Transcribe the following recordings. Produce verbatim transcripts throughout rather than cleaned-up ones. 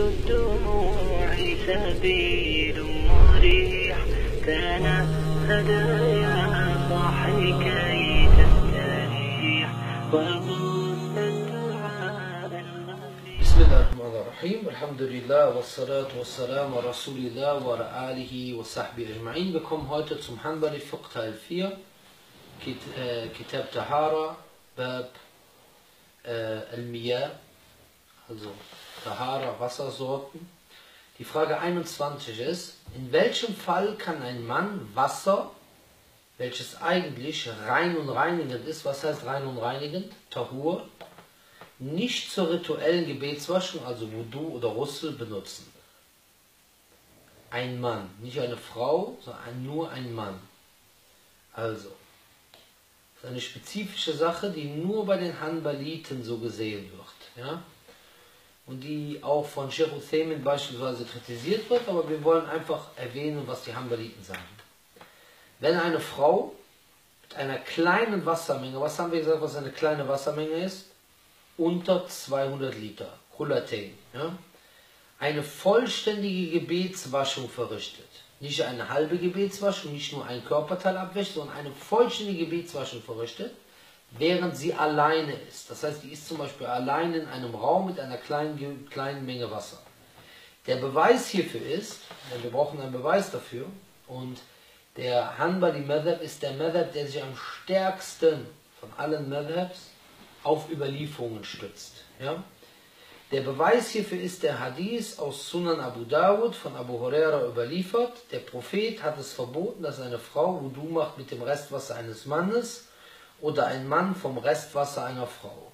الدموع سبيل مريح تنهد يا صاحي كي تستريح وغص الدعاء الخفيف. بسم الله الرحمن الرحيم. الحمد لله والصلاة والسلام على رسول الله وعلى آله وصحبه أجمعين. Wir kommen heute zum Hanbali Fiqh Teil vier, Kitab Tahara, Bab Al-Miyah, also Tahara, Wassersorten. Die Frage einundzwanzig ist, in welchem Fall kann ein Mann Wasser, welches eigentlich rein und reinigend ist, was heißt rein und reinigend? Tahur, nicht zur rituellen Gebetswaschung, also Wudu oder Ghusl, benutzen. Ein Mann, nicht eine Frau, sondern nur ein Mann. Also, das ist eine spezifische Sache, die nur bei den Hanbaliten so gesehen wird. Ja? Und die auch von Sheikh Uthaymin beispielsweise kritisiert wird, aber wir wollen einfach erwähnen, was die Hanbaliten sagen. Wenn eine Frau mit einer kleinen Wassermenge, was haben wir gesagt, was eine kleine Wassermenge ist? Unter zweihundert Liter, Khulatain, ja? Eine vollständige Gebetswaschung verrichtet. Nicht eine halbe Gebetswaschung, nicht nur ein Körperteil abwäscht, sondern eine vollständige Gebetswaschung verrichtet, während sie alleine ist. Das heißt, die ist zum Beispiel alleine in einem Raum mit einer kleinen, kleinen Menge Wasser. Der Beweis hierfür ist, denn wir brauchen einen Beweis dafür, und der Hanbali Madhab ist der Madhab, der sich am stärksten von allen Madhabs auf Überlieferungen stützt. Ja? Der Beweis hierfür ist der Hadith aus Sunan Abu Dawud von Abu Huraira überliefert. Der Prophet hat es verboten, dass eine Frau Wudu macht mit dem Restwasser eines Mannes oder ein Mann vom Restwasser einer Frau.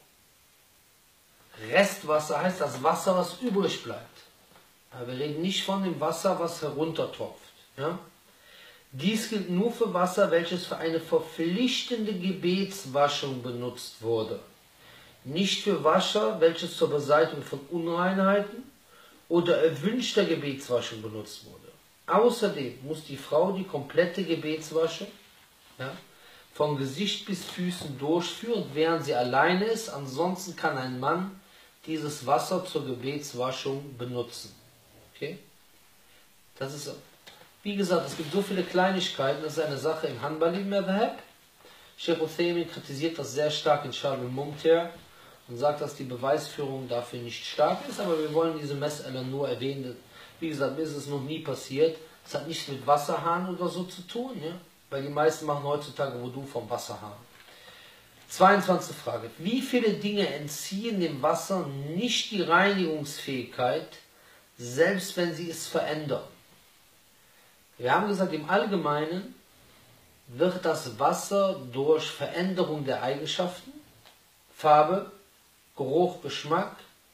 Restwasser heißt das Wasser, was übrig bleibt. Aber wir reden nicht von dem Wasser, was heruntertropft. Ja? Dies gilt nur für Wasser, welches für eine verpflichtende Gebetswaschung benutzt wurde. Nicht für Wasser, welches zur Beseitigung von Unreinheiten oder erwünschter Gebetswaschung benutzt wurde. Außerdem muss die Frau die komplette Gebetswaschung, ja, von Gesicht bis Füßen durchführen, während sie alleine ist. Ansonsten kann ein Mann dieses Wasser zur Gebetswaschung benutzen. Okay? Das ist, wie gesagt, es gibt so viele Kleinigkeiten, das ist eine Sache im Hanbali Madhab. Sheikh Uthaymin kritisiert das sehr stark in Sharh al-Mumti' und sagt, dass die Beweisführung dafür nicht stark ist, aber wir wollen diese Mes'ala nur erwähnen. Wie gesagt, mir ist es noch nie passiert. Es hat nichts mit Wasserhahn oder so zu tun, ja? Weil die meisten machen heutzutage Wudu vom Wasserhahn. zweiundzwanzigste Frage. Wie viele Dinge entziehen dem Wasser nicht die Reinigungsfähigkeit, selbst wenn sie es verändern? Wir haben gesagt, im Allgemeinen wird das Wasser durch Veränderung der Eigenschaften, Farbe, Geruch, Geschmack,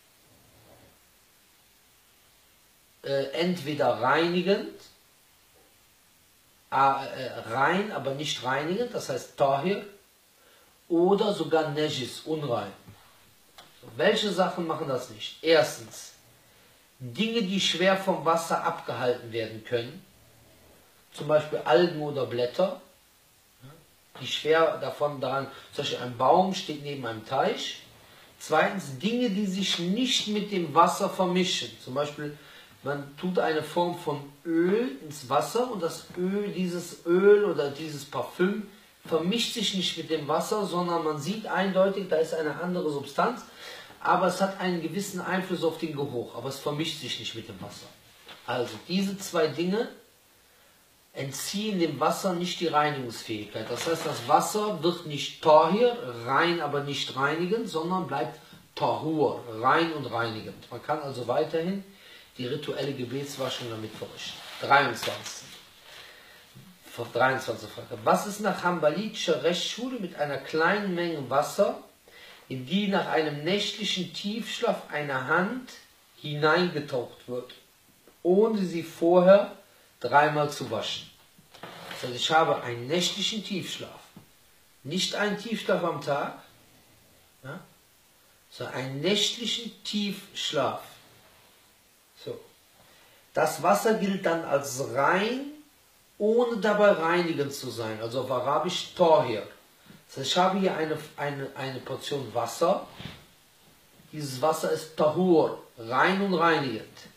äh, entweder reinigend, äh, rein, aber nicht reinigend, das heißt Tahir, oder sogar Najis, unrein. So, welche Sachen machen das nicht? Erstens, Dinge, die schwer vom Wasser abgehalten werden können, zum Beispiel Algen oder Blätter, die schwer davon daran, zum Beispiel ein Baum steht neben einem Teich. Zweitens, Dinge, die sich nicht mit dem Wasser vermischen. Zum Beispiel, man tut eine Form von Öl ins Wasser und das Öl, dieses Öl oder dieses Parfüm vermischt sich nicht mit dem Wasser, sondern man sieht eindeutig, da ist eine andere Substanz, aber es hat einen gewissen Einfluss auf den Geruch, aber es vermischt sich nicht mit dem Wasser. Also diese zwei Dinge entziehen dem Wasser nicht die Reinigungsfähigkeit. Das heißt, das Wasser wird nicht Tahir, rein, aber nicht reinigend, sondern bleibt Tahur, rein und reinigend. Man kann also weiterhin die rituelle Gebetswaschung damit verrichten. dreiundzwanzig. dreiundzwanzig Frage. Was ist nach hanbalitischer Rechtsschule mit einer kleinen Menge Wasser, in die nach einem nächtlichen Tiefschlaf eine Hand hineingetaucht wird, ohne sie vorher dreimal zu waschen? Das heißt, ich habe einen nächtlichen Tiefschlaf. Nicht einen Tiefschlaf am Tag, ja, sondern einen nächtlichen Tiefschlaf. So. Das Wasser gilt dann als rein, ohne dabei reinigend zu sein. Also auf Arabisch Tahir. Das heißt, ich habe hier eine, eine, eine Portion Wasser. Dieses Wasser ist Tahur, rein und reinigend.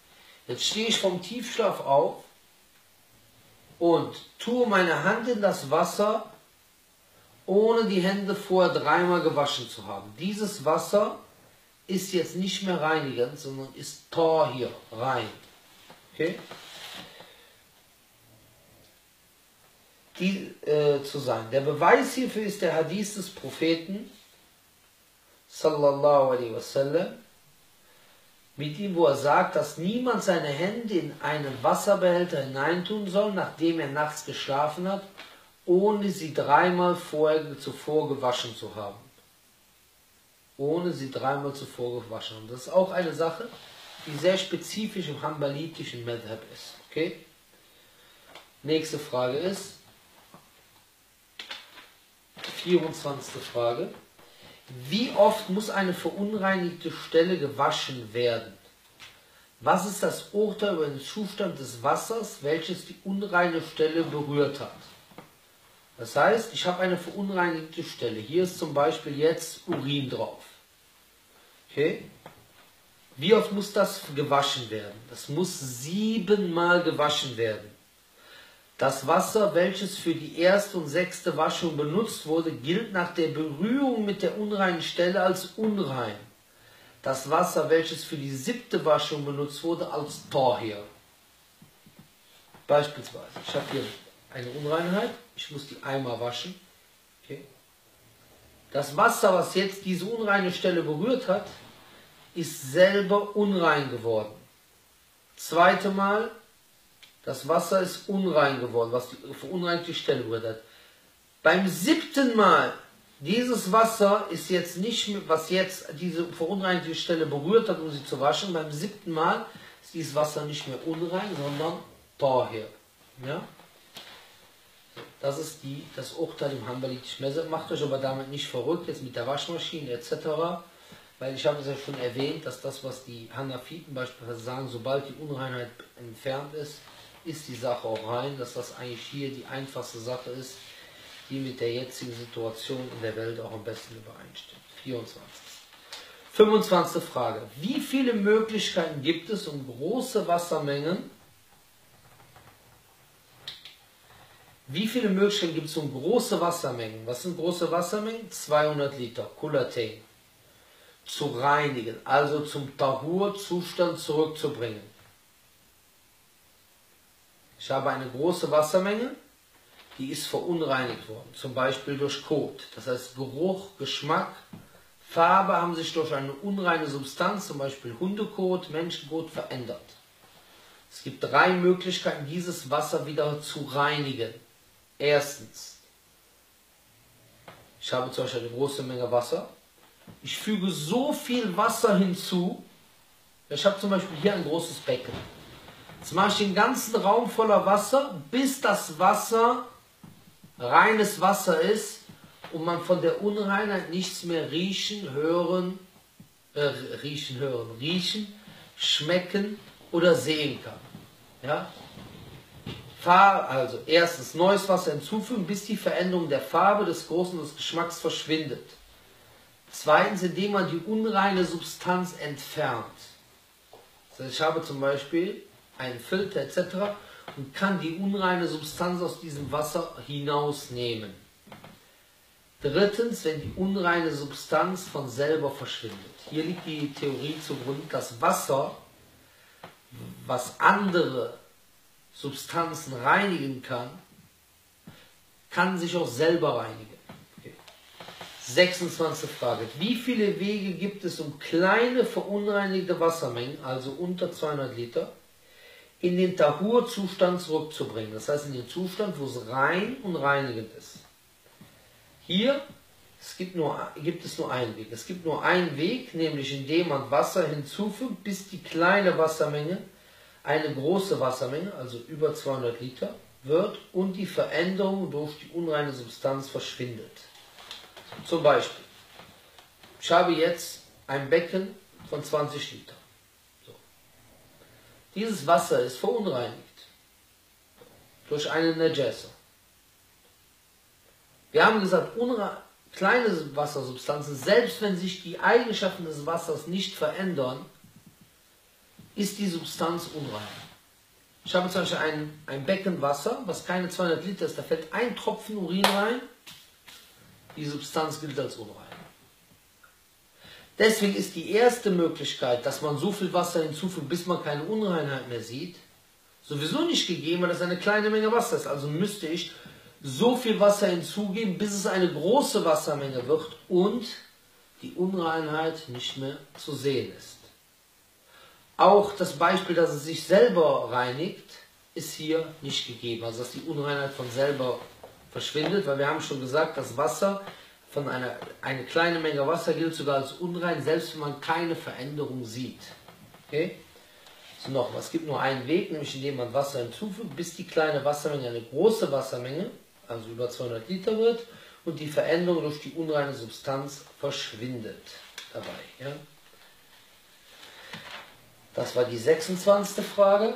Jetzt stehe ich vom Tiefschlaf auf und tue meine Hand in das Wasser, ohne die Hände vorher dreimal gewaschen zu haben. Dieses Wasser ist jetzt nicht mehr reinigend, sondern ist Tor hier, rein. Okay? Die, äh, zu sein. Der Beweis hierfür ist der Hadith des Propheten, sallallahu alaihi wasallam, mit ihm, wo er sagt, dass niemand seine Hände in einen Wasserbehälter hineintun soll, nachdem er nachts geschlafen hat, ohne sie dreimal vorher zuvor gewaschen zu haben. Ohne sie dreimal zuvor gewaschen haben. Das ist auch eine Sache, die sehr spezifisch im hanbalitischen Madhab ist. Okay? Nächste Frage ist, vierundzwanzigste Frage. Wie oft muss eine verunreinigte Stelle gewaschen werden? Was ist das Urteil über den Zustand des Wassers, welches die unreine Stelle berührt hat? Das heißt, ich habe eine verunreinigte Stelle. Hier ist zum Beispiel jetzt Urin drauf. Okay? Wie oft muss das gewaschen werden? Das muss siebenmal gewaschen werden. Das Wasser, welches für die erste und sechste Waschung benutzt wurde, gilt nach der Berührung mit der unreinen Stelle als unrein. Das Wasser, welches für die siebte Waschung benutzt wurde, als Tahir. Beispielsweise, ich habe hier eine Unreinheit, ich muss die einmal waschen. Okay. Das Wasser, was jetzt diese unreine Stelle berührt hat, ist selber unrein geworden. Zweite Mal, das Wasser ist unrein geworden, was die verunreinigte Stelle berührt hat. Beim siebten Mal, dieses Wasser ist jetzt nicht, was jetzt diese verunreinigte Stelle berührt hat, um sie zu waschen, beim siebten Mal ist dieses Wasser nicht mehr unrein, sondern Tahir. Ja? Das ist die, das Urteil im hanbalitischen Madhab. Macht euch aber damit nicht verrückt, jetzt mit der Waschmaschine et cetera. Weil ich habe es ja schon erwähnt, dass das, was die Hanafiten beispielsweise sagen, sobald die Unreinheit entfernt ist, ist die Sache auch rein, dass das eigentlich hier die einfachste Sache ist, die mit der jetzigen Situation in der Welt auch am besten übereinstimmt. vierundzwanzig. fünfundzwanzigste Frage. Wie viele Möglichkeiten gibt es, um große Wassermengen Wie viele Möglichkeiten gibt es, um große Wassermengen, was sind große Wassermengen? zweihundert Liter, Kulatein, zu reinigen, also zum Tahur-Zustand zurückzubringen? Ich habe eine große Wassermenge, die ist verunreinigt worden, zum Beispiel durch Kot. Das heißt, Geruch, Geschmack, Farbe haben sich durch eine unreine Substanz, zum Beispiel Hundekot, Menschenkot, verändert. Es gibt drei Möglichkeiten, dieses Wasser wieder zu reinigen. Erstens, ich habe zum Beispiel eine große Menge Wasser. Ich füge so viel Wasser hinzu, ich habe zum Beispiel hier ein großes Becken. Jetzt mache ich den ganzen Raum voller Wasser, bis das Wasser reines Wasser ist und man von der Unreinheit nichts mehr riechen, hören, äh, riechen, hören, riechen, schmecken oder sehen kann. Ja? Also erstens neues Wasser hinzufügen, bis die Veränderung der Farbe, des Geruchs und des Geschmacks verschwindet. Zweitens, indem man die unreine Substanz entfernt. Das heißt, ich habe zum Beispiel einen Filter et cetera und kann die unreine Substanz aus diesem Wasser hinausnehmen. Drittens, wenn die unreine Substanz von selber verschwindet. Hier liegt die Theorie zugrunde, dass Wasser, was andere Substanzen reinigen kann, kann sich auch selber reinigen. Okay. sechsundzwanzigste Frage. Wie viele Wege gibt es, um kleine verunreinigte Wassermengen, also unter zweihundert Liter, in den Tahur-Zustand zurückzubringen? Das heißt in den Zustand, wo es rein und reinigend ist. Hier es gibt, nur, gibt es nur einen Weg. Es gibt nur einen Weg, nämlich indem man Wasser hinzufügt, bis die kleine Wassermenge eine große Wassermenge, also über zweihundert Liter, wird und die Veränderung durch die unreine Substanz verschwindet. Zum Beispiel, ich habe jetzt ein Becken von zwanzig Liter. So. Dieses Wasser ist verunreinigt durch eine Najasa. Wir haben gesagt, kleine Wassersubstanzen, selbst wenn sich die Eigenschaften des Wassers nicht verändern, ist die Substanz unrein. Ich habe zum Beispiel ein, ein Becken Wasser, was keine zweihundert Liter ist, da fällt ein Tropfen Urin rein, die Substanz gilt als unrein. Deswegen ist die erste Möglichkeit, dass man so viel Wasser hinzufügt, bis man keine Unreinheit mehr sieht, sowieso nicht gegeben, weil das eine kleine Menge Wasser ist. Also müsste ich so viel Wasser hinzugeben, bis es eine große Wassermenge wird und die Unreinheit nicht mehr zu sehen ist. Auch das Beispiel, dass es sich selber reinigt, ist hier nicht gegeben. Also dass die Unreinheit von selber verschwindet, weil wir haben schon gesagt, dass Wasser von einer eine kleine Menge Wasser gilt sogar als unrein, selbst wenn man keine Veränderung sieht. Okay? So noch, es gibt nur einen Weg, nämlich indem man Wasser hinzufügt, bis die kleine Wassermenge eine große Wassermenge, also über zweihundert Liter wird, und die Veränderung durch die unreine Substanz verschwindet dabei. Ja? Das war die sechsundzwanzigste Frage.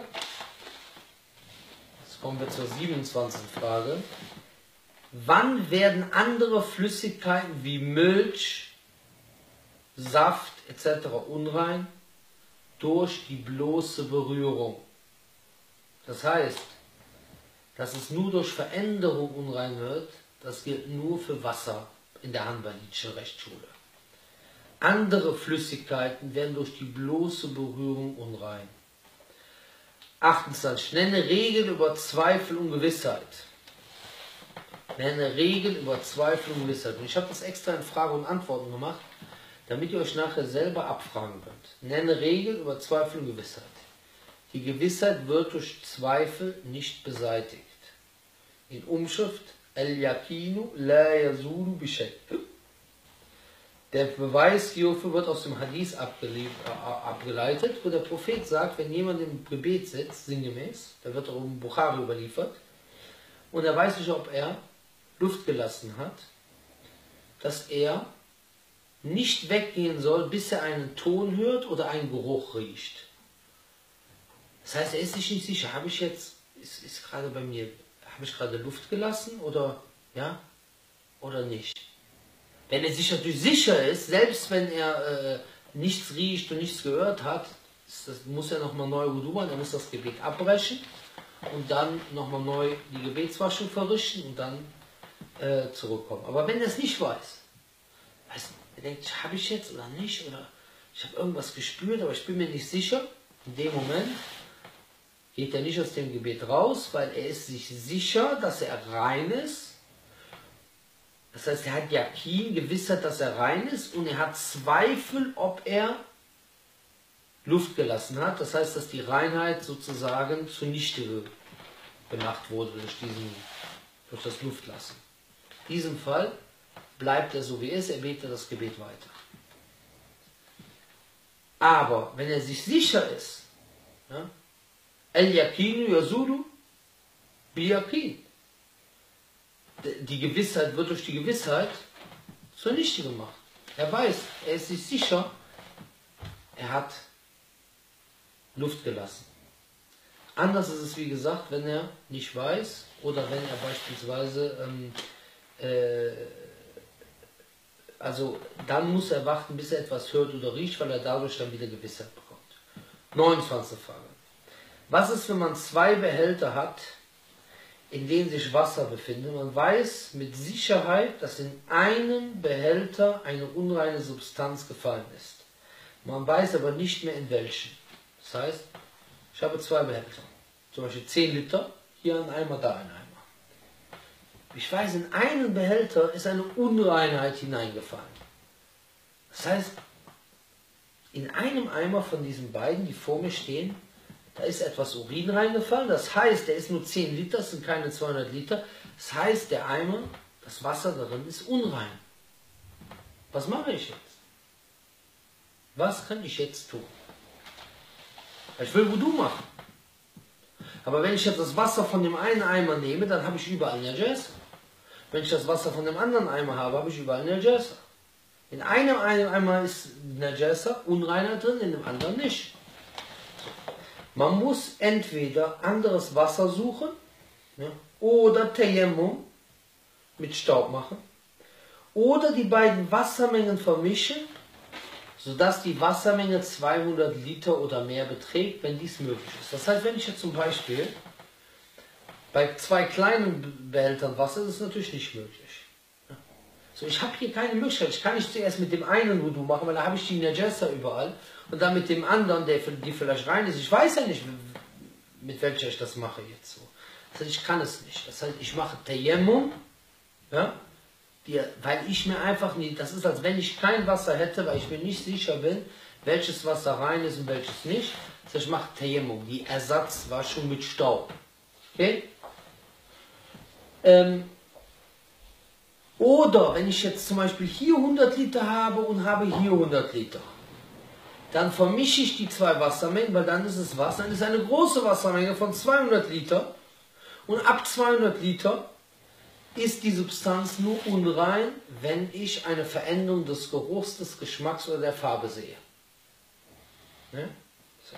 Jetzt kommen wir zur siebenundzwanzigsten Frage. Wann werden andere Flüssigkeiten wie Milch, Saft et cetera unrein? Durch die bloße Berührung. Das heißt, dass es nur durch Veränderung unrein wird, das gilt nur für Wasser in der Hanbalitischen Rechtsschule. Andere Flüssigkeiten werden durch die bloße Berührung unrein. achtundzwanzig. Nenne Regeln über Zweifel und Gewissheit. Nenne Regeln über Zweifel und Gewissheit. Und ich habe das extra in Frage und Antworten gemacht, damit ihr euch nachher selber abfragen könnt. Nenne Regeln über Zweifel und Gewissheit. Die Gewissheit wird durch Zweifel nicht beseitigt. In Umschrift, El-Yakinu la yazulu bishai. Der Beweis hierfür wird aus dem Hadith abgeleitet, wo der Prophet sagt, wenn jemand im Gebet sitzt, sinngemäß, da wird auch im Bukhari überliefert, und er weiß nicht, ob er Luft gelassen hat, dass er nicht weggehen soll, bis er einen Ton hört oder einen Geruch riecht. Das heißt, er ist sich nicht sicher, habe ich jetzt, ist, ist gerade bei mir, habe ich gerade Luft gelassen oder, ja, oder nicht. Wenn er sich natürlich sicher ist, selbst wenn er äh, nichts riecht und nichts gehört hat, das, muss er nochmal neu Wudu machen, er muss das Gebet abbrechen und dann nochmal neu die Gebetswaschung verrichten und dann äh, zurückkommen. Aber wenn er es nicht weiß, weiß er denkt, habe ich jetzt oder nicht, oder ich habe irgendwas gespürt, aber ich bin mir nicht sicher, in dem Moment geht er nicht aus dem Gebet raus, weil er ist sich sicher, dass er rein ist. Das heißt, er hat Yakin, Gewissheit, dass er rein ist, und er hat Zweifel, ob er Luft gelassen hat. Das heißt, dass die Reinheit sozusagen zunichte gemacht wurde durch, diesen, durch das Luftlassen. In diesem Fall bleibt er so wie er ist, er betet das Gebet weiter. Aber wenn er sich sicher ist, ja, El-Yakinu yazulu bi-Yakin. Die Gewissheit wird durch die Gewissheit zunichte gemacht. Er weiß, er ist sich sicher, er hat Luft gelassen. Anders ist es, wie gesagt, wenn er nicht weiß oder wenn er beispielsweise, ähm, äh, also dann muss er warten, bis er etwas hört oder riecht, weil er dadurch dann wieder Gewissheit bekommt. neunundzwanzigste Frage. Was ist, wenn man zwei Behälter hat, in denen sich Wasser befindet? Man weiß mit Sicherheit, dass in einem Behälter eine unreine Substanz gefallen ist. Man weiß aber nicht mehr in welchen. Das heißt, ich habe zwei Behälter, zum Beispiel zehn Liter, hier ein Eimer, da ein Eimer. Ich weiß, in einen Behälter ist eine Unreinheit hineingefallen. Das heißt, in einem Eimer von diesen beiden, die vor mir stehen, da ist etwas Urin reingefallen, das heißt, der ist nur zehn Liter, das sind keine zweihundert Liter. Das heißt, der Eimer, das Wasser darin ist unrein. Was mache ich jetzt? Was kann ich jetzt tun? Ich will Wudu machen. Aber wenn ich jetzt das Wasser von dem einen Eimer nehme, dann habe ich überall Najasa. Wenn ich das Wasser von dem anderen Eimer habe, habe ich überall Najasa. In einem Eimer ist Najasa, Unreinheit drin, in dem anderen nicht. Man muss entweder anderes Wasser suchen, ja, oder Tayammum mit Staub machen, oder die beiden Wassermengen vermischen sodass die Wassermenge zweihundert Liter oder mehr beträgt, wenn dies möglich ist. Das heißt, wenn ich jetzt zum Beispiel bei zwei kleinen Behältern Wasser, das ist natürlich nicht möglich. Ja. So, ich habe hier keine Möglichkeit. Ich kann nicht zuerst mit dem einen Wudu machen, weil da habe ich die Najasa überall. Und dann mit dem anderen, der die vielleicht rein ist. Ich weiß ja nicht, mit welcher ich das mache jetzt so. Das heißt, ich kann es nicht. Das heißt, ich mache Tayammum, ja, die, weil ich mir einfach nicht, das ist, als wenn ich kein Wasser hätte, weil ich mir nicht sicher bin, welches Wasser rein ist und welches nicht. Das heißt, ich mache Tayammum, die Ersatzwaschung mit Staub. Okay? Ähm, oder wenn ich jetzt zum Beispiel hier hundert Liter habe und habe hier hundert Liter, dann vermische ich die zwei Wassermengen, weil dann ist es Wasser, dann ist eine große Wassermenge von zweihundert Liter und ab zweihundert Liter ist die Substanz nur unrein, wenn ich eine Veränderung des Geruchs, des Geschmacks oder der Farbe sehe. Ne? So.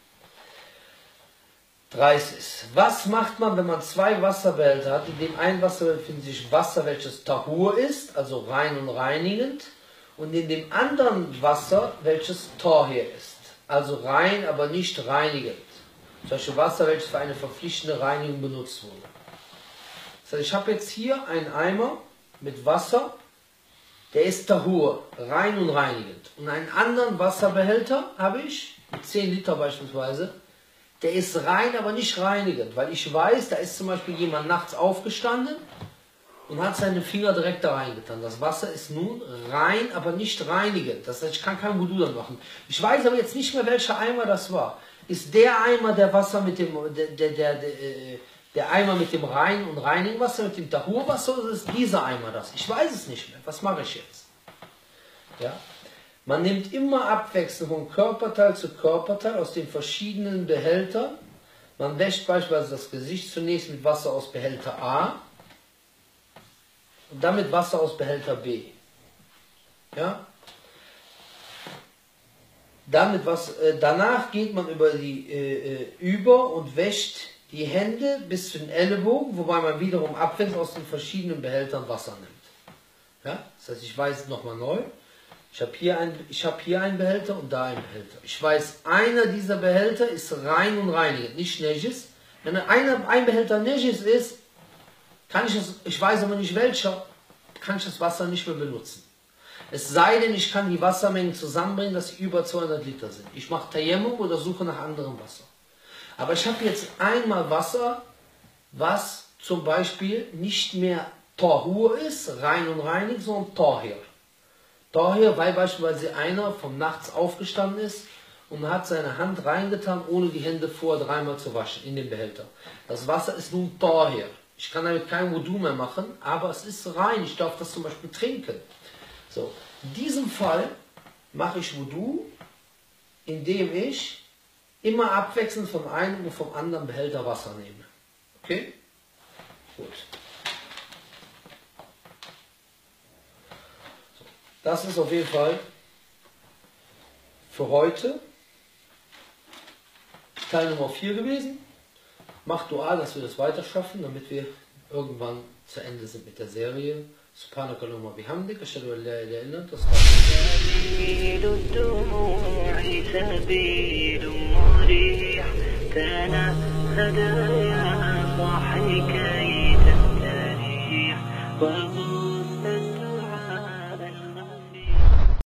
dreißig. Was macht man, wenn man zwei Wasserbehälter hat? In dem einen Wasserbehälter befindet sich Wasser, welches Tahur ist, also rein und reinigend. Und in dem anderen Wasser, welches Tahir ist, also rein, aber nicht reinigend. Zum Beispiel Wasser, welches für eine verpflichtende Reinigung benutzt wurde. Das heißt, ich habe jetzt hier einen Eimer mit Wasser, der ist Tahur, rein und reinigend. Und einen anderen Wasserbehälter habe ich, mit zehn Liter beispielsweise, der ist rein, aber nicht reinigend, weil ich weiß, da ist zum Beispiel jemand nachts aufgestanden und hat seine Finger direkt da reingetan. Das Wasser ist nun rein, aber nicht reinigend. Das heißt, ich kann kein Wudu dann machen. Ich weiß aber jetzt nicht mehr, welcher Eimer das war. Ist der Eimer der Wasser mit dem, der, der, der, der, der Eimer mit dem reinen und reinigen Wasser, mit dem Tahurwasser, oder ist dieser Eimer das? Ich weiß es nicht mehr. Was mache ich jetzt? Ja? Man nimmt immer abwechselnd von Körperteil zu Körperteil aus den verschiedenen Behältern. Man wäscht beispielsweise das Gesicht zunächst mit Wasser aus Behälter A. Und dann mit Wasser aus Behälter B. Ja? Damit was, äh, danach geht man über, die, äh, über und wäscht die Hände bis zu den Ellenbogen, wobei man wiederum abwechselnd aus den verschiedenen Behältern Wasser nimmt. Ja? Das heißt, ich weiß nochmal neu. Ich habe hier, ein, ich hab hier einen Behälter und da einen Behälter. Ich weiß, einer dieser Behälter ist rein und reinigend, nicht Nejis. Wenn einer, ein Behälter Nejis ist, kann ich das, ich weiß aber nicht welcher, kann ich das Wasser nicht mehr benutzen. Es sei denn, ich kann die Wassermengen zusammenbringen, dass sie über zweihundert Liter sind. Ich mache Tayammum oder suche nach anderem Wasser. Aber ich habe jetzt einmal Wasser, was zum Beispiel nicht mehr Tahur ist, rein und reinig, sondern Tahir. Tahir, weil beispielsweise einer vom Nachts aufgestanden ist und hat seine Hand reingetan, ohne die Hände vorher dreimal zu waschen in den Behälter. Das Wasser ist nun Tahir. Ich kann damit kein Wudu mehr machen, aber es ist rein. Ich darf das zum Beispiel trinken. So, in diesem Fall mache ich Wudu, indem ich immer abwechselnd vom einen und vom anderen Behälter Wasser nehme. Okay? Gut. So, das ist auf jeden Fall für heute Teil Nummer vier gewesen. Macht Dua, dass wir das weiter schaffen, damit wir irgendwann zu Ende sind mit der Serie. سبحانك اللهم وبحمدك أشهد أن لا إله إلا أنت سبيل الدموع سبيل مريح تنهد يا صاحي كي تستريح